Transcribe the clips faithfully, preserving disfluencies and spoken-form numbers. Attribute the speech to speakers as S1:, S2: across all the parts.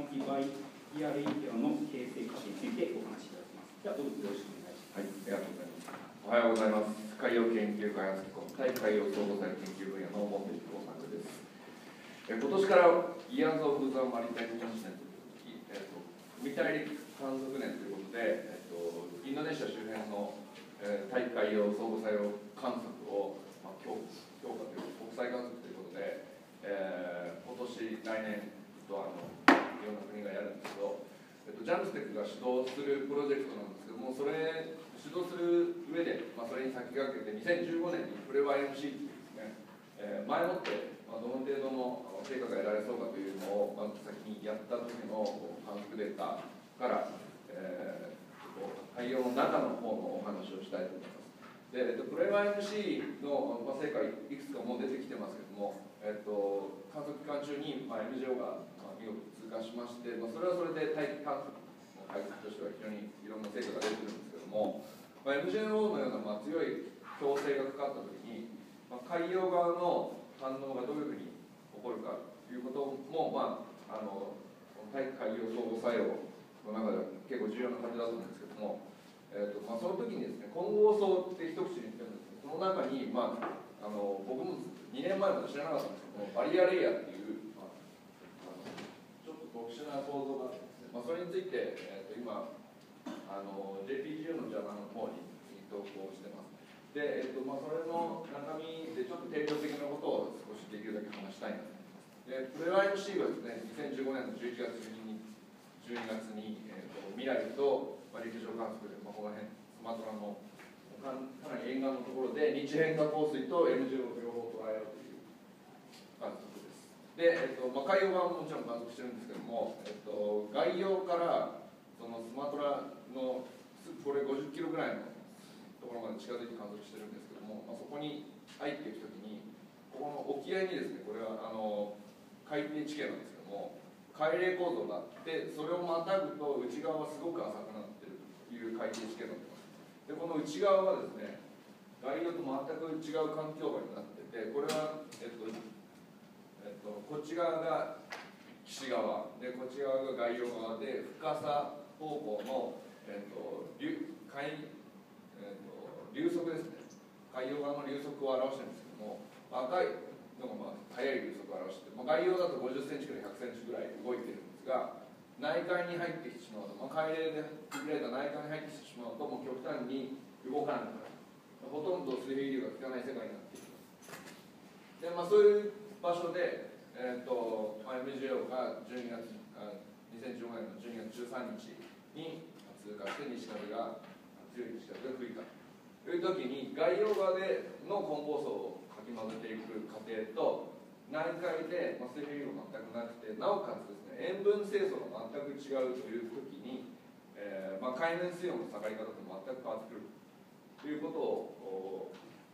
S1: の非バリアレイヤーの形成価値についてお話しいただきます。ではどうぞよろしくお願いします。
S2: はい、ありがとうございます。おはようございます。海洋研究開発機構対海洋相互作用研究分野の本部工作です。え今年からイヤーズ・オブ・ザ・マリタイム・コンチネントという、えっと、海大陸観測年ということで、えっと、インドネシア周辺の、えー、対海洋相互作用観測を、まあ、強強化という国際観測ということで、えー、今年来年とあのいろんな国がやるんですけど、えっと、ジャムステックが主導するプロジェクトなんですけども、それ主導する上で、まあ、それに先駆けてにせんじゅうごねんにプレワイエムシー っていうですね、えー、前もって、まあ、どの程度の成果が得られそうかというのを、まず先にやった時の観測データから、えー、海洋の中の方のお話をしたいと思います。で、えっと、プレワイエムシー の、まあ、成果いくつかもう出てきてますけども、えっと、観測期間中に、まあ、エムジーオー が、まあ、見事通過しまして、まあ、それはそれで大気観測の解析としては非常にいろんな成果が出てくるんですけども、まあ、エムジーオー のような、まあ、強い強制がかかったときに、まあ、海洋側の反応がどういうふうに起こるかということも、まあ、あの対海洋相互作用の中では結構重要な感じだと思うんですけども、えーとまあ、その時にですね、混合層って一口に言ってるんですけど、その中に、まあ、あの僕もにねんまえまで知らなかったんですけども、バリアレイヤーっていう、まあ、あのちょっと特殊な構造があってですね、まあ、それについて、えーと今あの ジェイピージーユー のジャーナルの方に投稿してます。で、えっとまあ、それの中身でちょっと定量的なことを少しできるだけ話したいなと思います。で、プレワイエムシー はですね、にせんじゅうごねんのじゅういちがつじゅうにがつに、えー、と未来と、まあ、陸上観測で、まあ、この辺、スマトラのかなり沿岸のところで、日変化降水と エムジーオー を両方捉えようという観測です。で、えっとまあ、海洋側ももちろん観測してるんですけども、えっと、外洋からそのスマトラのこれごじゅっキロぐらいのところまで近づいて観測してるんですけども、まあ、そこに入っていくときに、ここの沖合にですね、これはあの海底地形なんですけども、海嶺構造があって、それをまたぐと内側はすごく浅くなっているという海底地形になってます。で、この内側はですね、外洋と全く違う環境場になってて、これは、えっとえっと、こっち側が岸側で、こっち側が外洋側で、深さ方向のえー、と流海えー、と流速ですね、海洋側の流速を表してるんですけども、赤いのが、まあ、速い流速を表して、まあ、外洋だとごじゅっセンチからひゃくセンチぐらい動いてるんですが、内海に入ってきてしまうと、まあ、海嶺で区切られた内海に入ってきてしまうと、もう極端に動かなくなる、ほとんど水平流が効かない世界になっている。で、まあ、そういう場所で、えーとまあ、エムジーオー がじゅうにがつあにせんじゅうごねんのじゅうにがつじゅうさんにちに通過して西風が強い西風が吹いたという時に、外洋側での混合層をかき混ぜていく過程と、内海で、まあ、水平流が全くなくて、なおかつですね、塩分清楚が全く違うという時に、えーまあ、海面水温の下がり方と全く変わってくるということを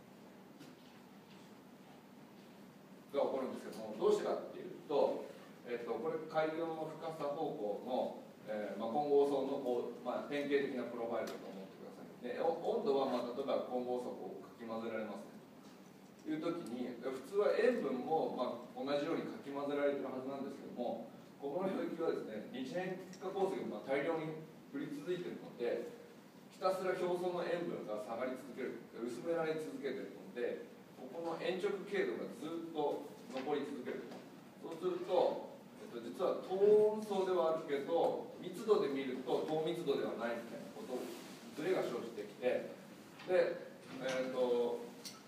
S2: が起こるんですけども、どうしてかっていうと、えっと、これ海洋の深さ方向のえーまあ、混合層のこう、まあ、典型的なプロファイルだと思ってください。で、温度は、まあ、例えば混合層をかき混ぜられますねという時に、普通は塩分も、まあ、同じようにかき混ぜられてるはずなんですけども、ここの領域はですね、日変化降水が大量に降り続いているので、ひたすら表層の塩分が下がり続ける、薄められ続けているので、ここの鉛直経度がずっと残り続ける。そうすると、実は等温層ではあるけど、密度で見ると等密度ではないみたいなことずれが生じてきて、で、えーと、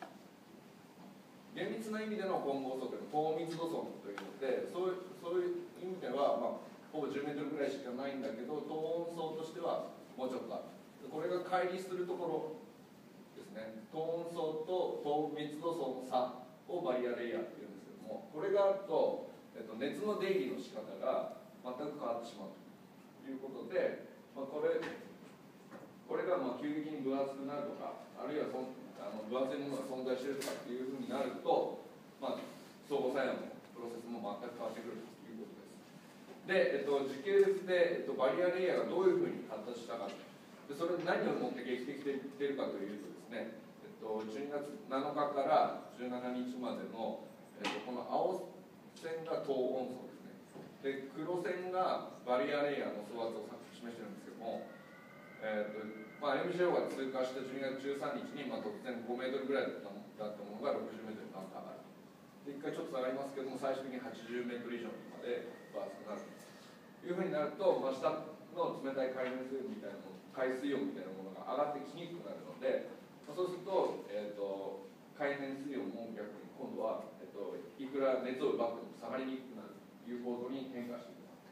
S2: 厳密な意味での混合層というのは高密度層というので、そういう、そういう意味では、まあ、ほぼじゅうメートルぐらいしかないんだけど、等温層としてはもうちょっとある。これが乖離するところですね。等温層と高密度層の差をバリアレイヤーっていうんですけども、これがあると、えっと、熱の出入りの仕方が全く変わってしまうということで、まあ、これこれがまあ急激に分厚くなるとか、あるいはそんあの分厚いものが存在しているとかっていうふうになると、まあ、相互作用のプロセスも全く変わってくるということです。で、えっと、時系列で、えっと、バリアレイヤーがどういうふうに発達したか、でそれ何をもって劇的で出るかというとですね、えっと、じゅうにがつなのかからじゅうしちにちまでの、えっと、この青線が等温層ですね。 で黒線がバリアレイヤーの総圧を示してるんですけども、えーとまあ、エムジェーオー が通過したじゅうにがつじゅうさんにちに、まあ、突然ごメートルぐらいだったものがろくじゅうメートルにバンと上がるでいっかいちょっと下がりますけども、最終的にはちじゅうメートル以上にまでバーストになるというふうになると、まあ、下の冷たい海面水温みたいなもの海水温みたいなものが上がってきにくくなるので、まあ、そうすると、えーと海面水温も逆に今度は、えっと、いくら熱を奪っても下がりにくくなるという構造に変化していきます。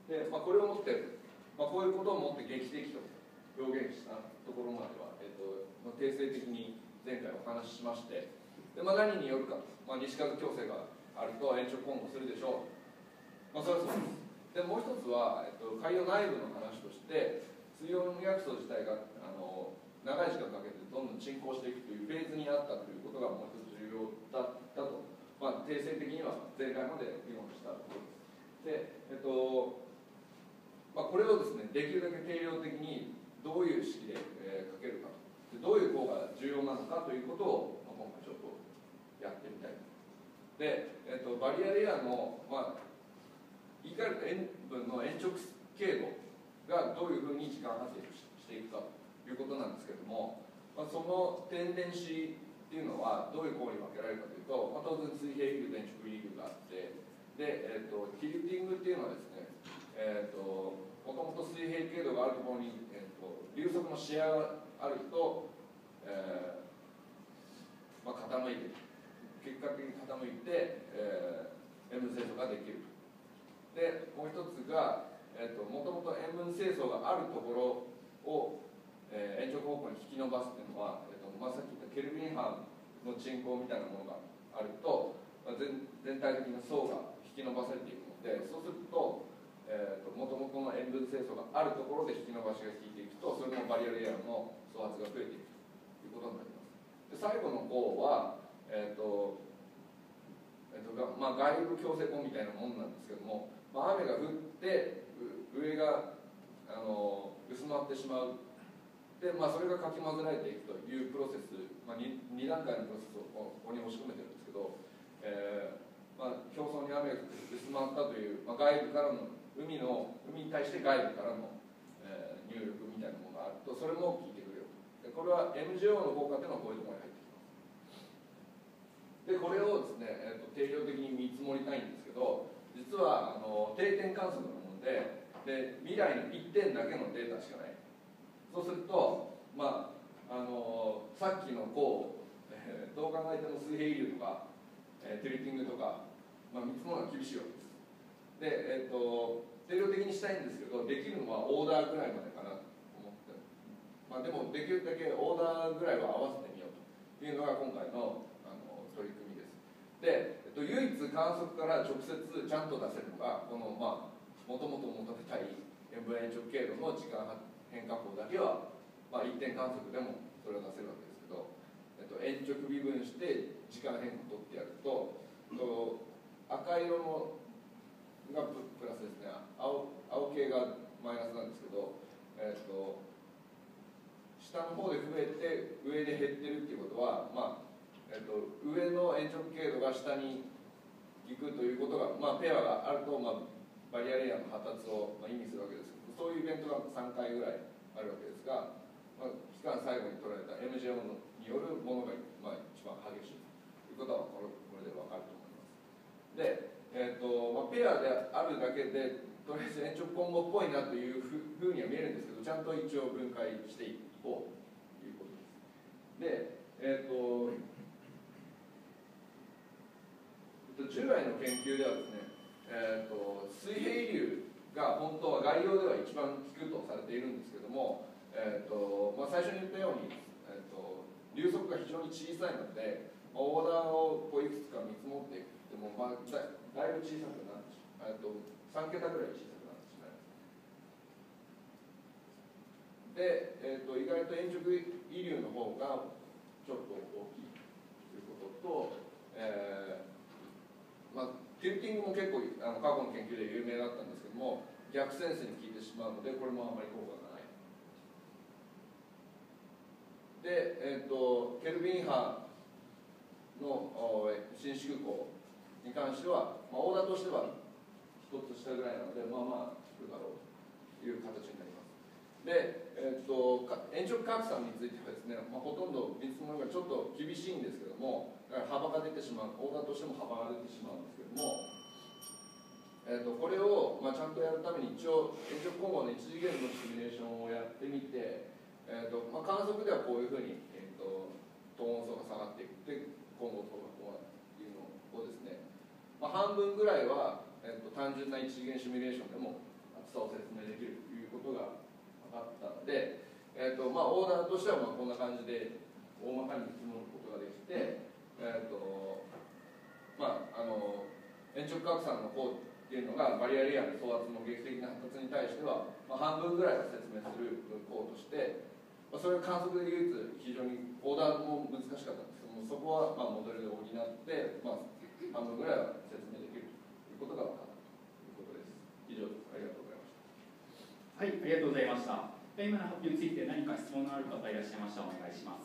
S2: で、まあ、これをもって、まあ、こういうことをもって劇的と表現したところまでは、えっとまあ、定性的に前回お話ししまして、で、まあ、何によるかと、まあ、西風強制があると延長今後するでしょう、まあ、それはそうです。でもう一つは、えっと、海洋内部の話として、水温逆走自体があの長い時間かけてどんどん進行していくというフェーズにあったということがもう一つ重要だったと、まあ、定性的には前回まで議論したところです。で、えっとまあ、これをですね、できるだけ定量的にどういう式で、えー、かけるかで、どういう項が重要なのかということを、まあ、今回ちょっとやってみたい。で、えっと、バリアレイヤーの、まあ、言い換えると塩分の延直経度がどういうふうに時間発生していくかということなんですけれども、まあ、その天然子っていうのはどういう項に分けられるかというと、まあ、当然水平流と延直流があって、で、えー、とティルティングっていうのはですね、えー、ともともと水平経度があるところに、えー、と流速のシェアがあると、えーまあ、傾いて結果的に傾いて、えー、塩分清掃ができる。でもう一つが、えー、ともともと塩分清掃があるところを、えー、延直方向に引き伸ばすっていうのは、えーとまあ、さっき言ったケルビン波の沈降みたいなものがあると、まあ、全, 全体的な層が引き伸ばされていくので、そうするともともとの塩分清掃があるところで引き伸ばしが効いていくと、それもバリアレイヤーの総圧が増えていくということになります。で最後の項は、えーとえーとまあ、外部強制項みたいなものなんですけども、まあ、雨が降って上があの薄まってしまう。でまあ、それがかき混ぜられていくというプロセス、まあ、2, 2段階のプロセスをここに押し込めてるんですけど、えーまあ、表層に雨が降って薄まったという、まあ、外部からの海の海に対して外部からの、えー、入力みたいなものがあると、それも効いてくれると。でこれは エムジェーオー の効果というのはこういうところに入ってきます。でこれをですね、えー、と定量的に見積もりたいんですけど、実はあの定点観測のもので、で未来のいってんだけのデータしかない。そうすると、まああのさっきのこう、えー、どう考えても水平流とか、えー、ティルティングとか、まあ、見積もるのが厳しいわけです。で、えー、と定量的にしたいんですけど、できるのはオーダーぐらいまでかなと思って、まあ、でもできるだけオーダーぐらいは合わせてみようというのが今回の、あの取り組みです。で、えー、と唯一観測から直接ちゃんと出せるのがこの、まあ、もともと求めたい塩分延直経路の時間変化項だけは、まあ、一点観測でもそれを出せるわけですけど、えっと、延直微分して時間変化を取ってやると、と赤色のがプラスですね、 青, 青系がマイナスなんですけど、えっと、下の方で増えて上で減ってるっていうことは、まあえっと、上の延直経路が下に行くということが、まあ、ペアがあると、まあ、バリアレイヤーの発達を意味するわけですけど、そういうイベントがさんかいぐらいあるわけですが、まあ、期間最後に取られた エムジェーオー によるものが、まあ、一番激しいということはこれ、これで分かると思います。で、えーとまあ、ペアであるだけでとりあえず延直コンボっぽいなというふうには見えるんですけど、ちゃんと一応分解していこうということです。で、えーと従来の研究ではですね、えーと水平流が本当は概要では一番効くとされているんですけども、えーとまあ、最初に言ったように、えー、と流速が非常に小さいので、まあ、オーダーをこういくつか見積もっていっても、まあ、だ, だいぶ小さくなってしまう、えー、とさんけたぐらい小さくなってしまいます。で、えー、と意外と延直微流の方がちょっと大きいということと、えーまあ、ティルティングも結構あの過去の研究で有名だったんですけども、逆センスに効いてしまうので、これもあまり効果がない。で、えー、とケルビン波の伸縮項に関しては、まあ、オーダーとしては一衝突したぐらいなので、まあまあ来るだろうという形になります。で、えー、と延長拡散についてはですね、まあ、ほとんど見積もりがちょっと厳しいんですけども、幅が出てしまう、オーダーとしても幅が出てしまうんですけども、えー、とこれを、まあ、ちゃんとやるために一応延長混合の一次元のシミュレーションをやってみて、えーとまあ、観測ではこういうふうに、えー、とトーン層が下がっていくで混合層がこうなるっていうのをですね、まあ、半分ぐらいは、えー、と単純な一次元シミュレーションでも厚さを説明できるということが分かったので、えーとまあ、オーダーとしてはまあこんな感じで大まかに積むことができて、えーとまあ、あの延長拡散の方っていうのがバリアレイヤーの総圧の劇的な発達に対しては、まあ、半分ぐらいは説明する項として、まあ、それを観測で唯一非常にオーダーも難しかったんですけども、そこはまあモデルで補って、まあ、半分ぐらいは説明できるということが分かったということです。以上です。ありがとうございました。
S1: はい、ありがとうございました。今の発表について何か質問のある方いらっしゃいましたらお願いします。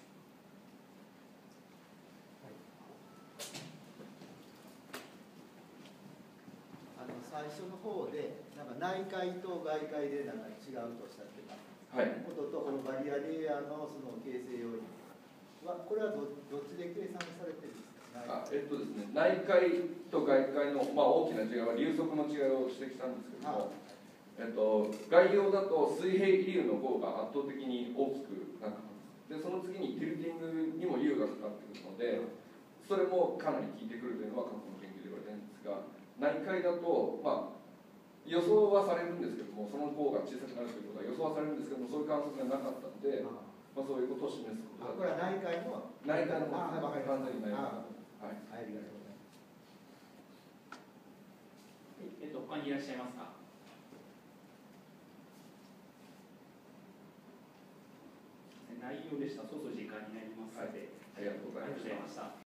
S3: 最初の方でなんか内界と外界でなんか違うとおっしゃってます、
S2: はい、
S3: こととこのバリアレイヤーのその形成要因はこれは ど, どっちで計算されてるんですか？
S2: あえっとですね、内界と外界の、まあ、大きな違いは流速の違いを指摘したんですけども、えっと、外洋だと水平流の方が圧倒的に大きくなってます。でその次にティルティングにも流がかかってくるので、それもかなり効いてくるというのは過去の研究で言われてるんですが、内界だと、まあ、予想はされるんですけども、その方が小さくなるということは予想はされるんですけども、そういう観測がなかったので、まあ、そういうことを示すことが
S3: これは内界の
S2: 内界の
S3: あ分かりました。
S2: 完全に内界の
S3: はい、ありがとうございます。
S1: えっと、他にいらっしゃいますか？内容でした。そろそろ時間になりますので、
S2: はい、ありがとうございました。
S1: ありがとうございました。